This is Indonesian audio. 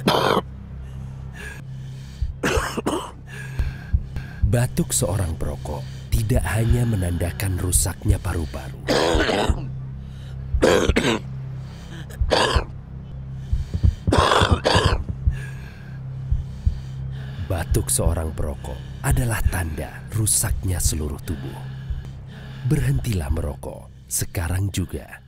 Batuk seorang perokok tidak hanya menandakan rusaknya paru-paru. Batuk seorang perokok adalah tanda rusaknya seluruh tubuh. Berhentilah merokok sekarang juga.